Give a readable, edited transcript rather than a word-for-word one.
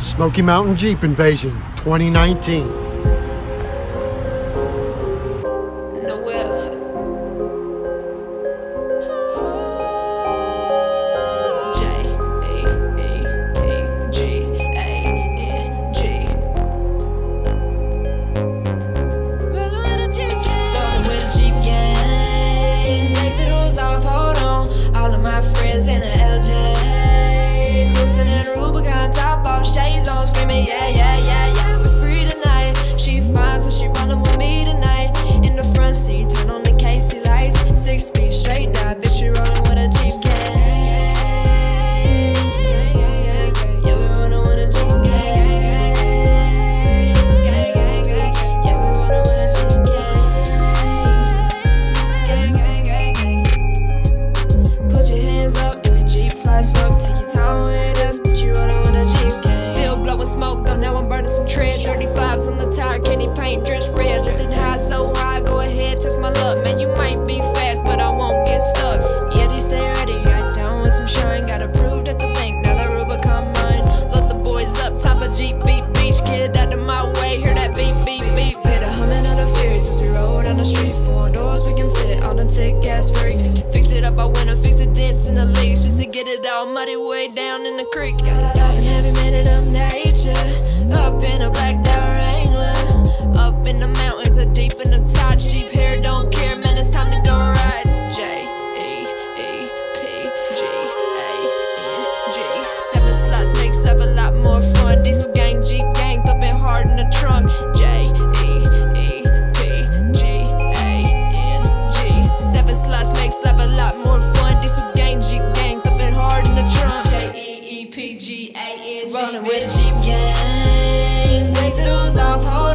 Smoky Mountain Jeep Invasion 2019. In a LJ, cruising in a Rubicon, top off, shades on, screaming, yeah, yeah, yeah, yeah, we're free tonight. She fine, so she running with me tonight. In the front seat, turn on the Casey lights, 6 feet straight down, bitch, she rolling with a Jeep gang. Yeah, we running with a Jeep gang. Yeah, we running with a Jeep gang. Put your hands up. Fuck, take your time with us, but you rollin' with a Jeep gang. Still blowing smoke, though now I'm burning some tread. 35s on the tire, candy paint drips red. Lifting high so high, go ahead, test my luck. Man, you might be fast, but I won't get stuck. Yeah, these stay ready, ice down with some shine. Got approved at the bank, now that Rubicon mine. Load the boys up, top of Jeep beat beach. Get out of my way, hear that beep beep beep. Hear the humming of the Furies as we roll down the street. 4 doors we can fit, all them thick ass freaks. Fix it up, I winter, fix the dents in the leaks, just to get it all muddy way down in the creek. Driving heavy, made it up nature. Up in a blacked out Wrangler. Up in the mountains, or deep in the top. Jeep hair, don't care, man, it's time to go ride. J-E-E-P-G-A-N-G. 7 slots makes up a lot more fun. Diesel gang, Jeep gang, thumping hard in the trunk. J-E-E-P-G-A-N-G. 7 slots makes up a lot more fun. Diesel gang, Jeep gang, thumping hard in the trunk. J-E-E-P-G-A-N-G. Running with a Jeep gang. Take the doors off, hold